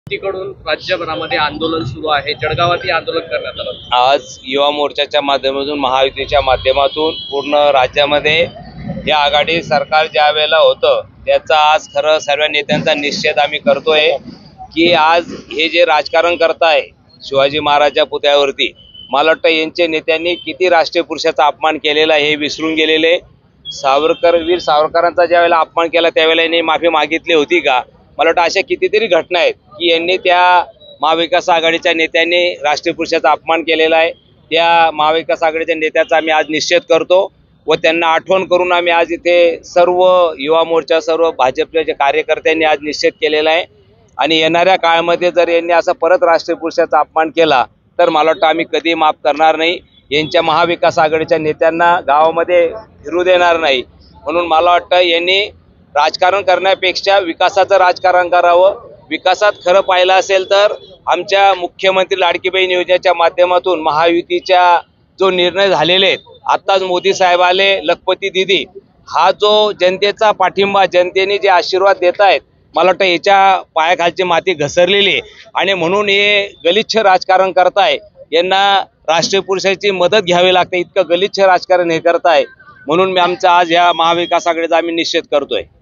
कडून राज्यभरामध्ये आंदोलन सुरू आहे। जळगावात आंदोलन करण्यात आलं। आज युवा मोर्चाच्या माध्यमातून महायुतीच्या माध्यमातून पूर्ण राज्यामध्ये या आघाडी सरकार ज्या वेळेला होतं त्याचा आज खरं सर्व नेत्यांचा निषेध आम्ही करतोय की आज हे जे राजकारण करताय शिवाजी महाराजांच्या पुतळ्यावरती, मला वाटतं यांचे नेत्यांनी किती राष्ट्रीय पुरुषाचा अपमान केलेला हे विसरून गेलेले। वीर सावरकरांचा ज्या वेळेला अपमान केला त्यावेळेला यांनी माफी मागितली होती का? मला वाटतं अशा कितीतरी घटना आहेत की यांनी त्या महाविकास आघाडीच्या नेत्यांनी राष्ट्रीय पुरुषाचा अपमान केलेला आहे। त्या महाविकास आघाडीच्या नेत्याचा आम्ही आज निषेध करतो व त्यांना आठवण करून आम्ही आज इथे सर्व युवा मोर्चा सर्व भाजपच्या कार्यकर्त्यांनी आज निषेध केलेला आहे। आणि येणाऱ्या काळामध्ये जर यांनी असं परत राष्ट्रीय पुरुषाचा अपमान केला तर मला वाटतं आम्ही कधी माफ करणार नाही। यांच्या महाविकास आघाडीच्या नेत्यांना गावामध्ये फिरू देणार नाही। म्हणून मला वाटतं यांनी राजकारण करण्यापेक्षा विकासाचं राजकारण करावं। विकासात खरं पाहिलं असेल तर आमच्या मुख्यमंत्री लाडकी बहीण योजनेच्या माध्यमातून महायुतीच्या जो निर्णय झालेले आहेत, आत्ताच मोदी साहेब आले, लखपती दीदी, हा जो जनतेचा पाठिंबा, जनतेने जे आशीर्वाद देत आहेत, मला वाटतं याच्या पायाखालची माती घसरलेली आहे। आणि म्हणून हे गलिच्छ राजकारण करताय, यांना राष्ट्रीय पुरुषाची मदत घ्यावी लागते, इतकं गलिच्छ राजकारण हे करताय। म्हणून मी आमचा आज या महाविकास आघाडीचा आम्ही निषेध करतोय।